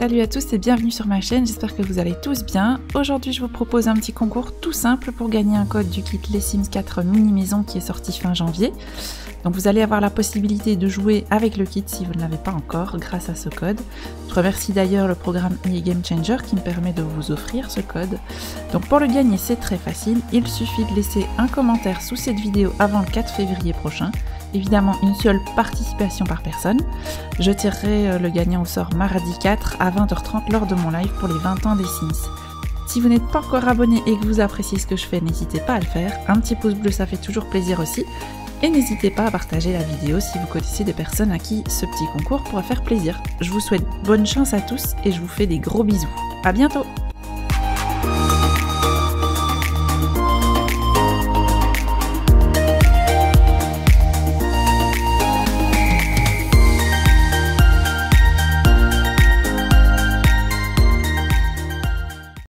Salut à tous et bienvenue sur ma chaîne, j'espère que vous allez tous bien. Aujourd'hui je vous propose un petit concours tout simple pour gagner un code du kit Les Sims 4 mini maison qui est sorti fin janvier. Donc vous allez avoir la possibilité de jouer avec le kit si vous ne l'avez pas encore grâce à ce code. Je remercie d'ailleurs le programme EA Game Changer qui me permet de vous offrir ce code. Donc pour le gagner c'est très facile, il suffit de laisser un commentaire sous cette vidéo avant le 4 février prochain. Évidemment une seule participation par personne. Je tirerai le gagnant au sort mardi 4 à 20h30 lors de mon live pour les 20 ans des Sims. Si vous n'êtes pas encore abonné et que vous appréciez ce que je fais, n'hésitez pas à le faire. Un petit pouce bleu ça fait toujours plaisir aussi. Et n'hésitez pas à partager la vidéo si vous connaissez des personnes à qui ce petit concours pourra faire plaisir. Je vous souhaite bonne chance à tous et je vous fais des gros bisous. À bientôt!